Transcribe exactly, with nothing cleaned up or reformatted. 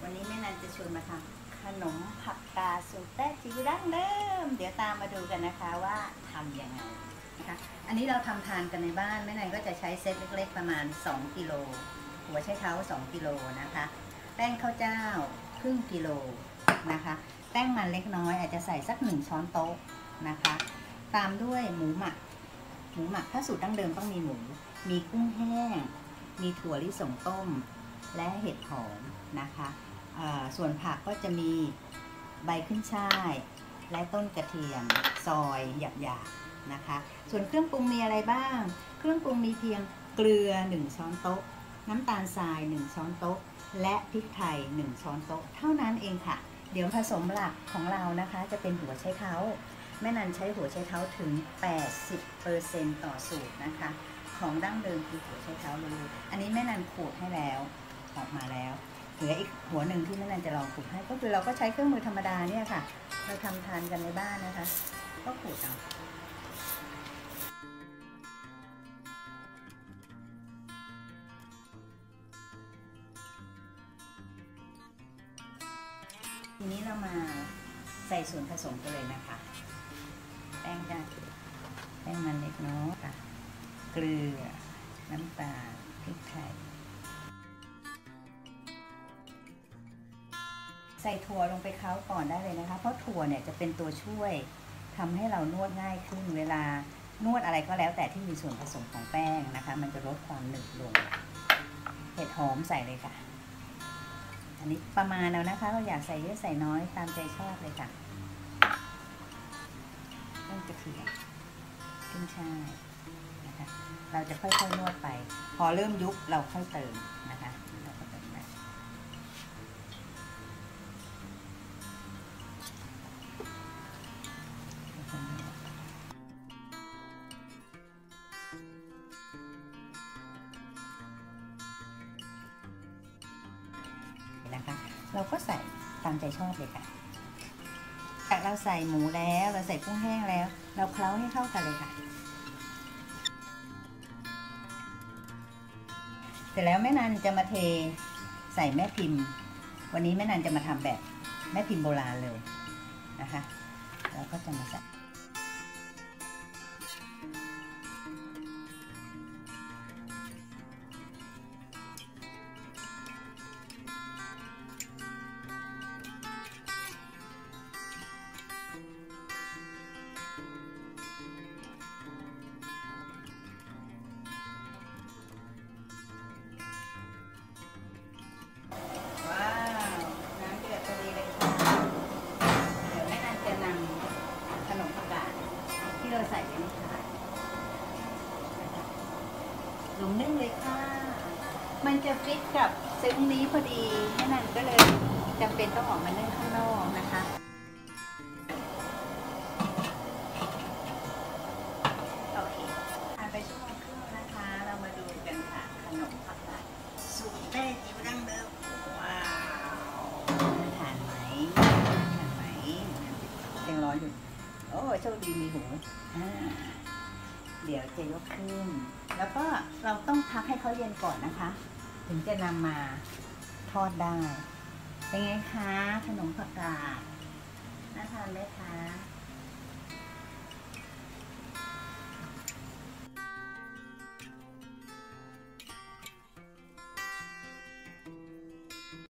วันนี้แม่นันจะชวนมาทำขนมผักกาดสูตรแต้จิ๋วดั้งเดิมเดี๋ยวตามมาดูกันนะคะว่าทำยังไงนะคะอันนี้เราทำทานกันในบ้านแม่นันก็จะใช้เซตเล็กๆประมาณสองกิโลหัวไชเท้าสองกิโลนะคะแป้งข้าวเจ้าครึ่งกิโลนะคะแป้งมันเล็กน้อยอาจจะใส่สักหนึ่งช้อนโต๊ะนะคะตามด้วยหมูหมักหมูหมักถ้าสูตรดั้งเดิมต้องมีหมูมีกุ้งแห้งมีถั่วลิสงต้มและเห็ดหอมนะคะส่วนผักก็จะมีใบขึ้นช่ายและต้นกระเทียมซอยหยาบๆนะคะส่วนเครื่องปรุงมีอะไรบ้างเครื่องปรุงมีเพียงเกลือหนึ่งช้อนโต๊ะน้ำตาลทรายหนึ่งช้อนโต๊ะและพริกไทยหนึ่งช้อนโต๊ะเท่านั้นเองค่ะเดี๋ยวผสมหลักของเรานะคะจะเป็นหัวไชเท้าแม่นันใช้หัวไชเท้าถึง แปดสิบเปอร์เซ็นต์ ต่อสูตรนะคะของดั้งเดิมคือหัวไชเท้าเลยอันนี้แม่นันขูดให้แล้วออกมาแล้วเหลืออีกหัวหนึ่งที่แม่นันจะลองขูดให้ก็คือเราก็ใช้เครื่องมือธรรมดาเนี่ยค่ะเราทำทานกันในบ้านนะคะก็ขูดเอาทีนี้เรามาใส่ส่วนผสมกันเลยนะคะแป้งได้แป้งมันเล็กน้อยค่ะเกลือน้ำตาลพริกไทยใส่ถั่วลงไปเคล้าก่อนได้เลยนะคะเพราะถั่วเนี่ยจะเป็นตัวช่วยทำให้เรานวดง่ายขึ้นเวลานวดอะไรก็แล้วแต่ที่มีส่วนผสมของแป้งนะคะมันจะลดความหนึบลงเห็ดหอมใส่เลยค่ะอันนี้ประมาณแล้วนะคะเราอยากใส่เยอะใส่น้อยตามใจชอบเลยค่ะต้นกระเทียมขึ้นช่ายนะคะเราจะค่อยๆนวดไปพอเริ่มยุบเราค่อยเติมนะคะเราก็เติมไปนะคะเราก็ใส่ตามใจชอบเลยค่ะแต่เราใส่หมูแล้วเราใส่กุ้งแห้งแล้วเราเคล้าให้เข้ากันเลยค่ะเสร็จแล้วแม่นันจะมาเทใส่แม่พิมพ์วันนี้แม่นันจะมาทำแบบแม่พิมพ์โบราณเลยนะคะเราก็จะมาใส่ที่เราใส่ไปในถาดลงนึ่งเลยค่ะมันจะฟิตกับซึ้งนี้พอดีแม่นันก็เลยจำเป็นต้องออกมานึ่งข้างนอกนะคะโอเคผ่านไปชั่วโมงครึ่งนะคะเรามาดูกันค่ะขนมผักกาดสูตรแต้จิ๋วดั้งเดิมว้าวทานไหมทานไหมยังร้อนอยู่โอ้โชคดีมีหูเดี๋ยวจะยกขึ้นแล้วก็เราต้องพักให้เขาเย็นก่อนนะคะถึงจะนำมาทอดได้เป็นไงคะขนมผักกาดน่าทานไหมคะ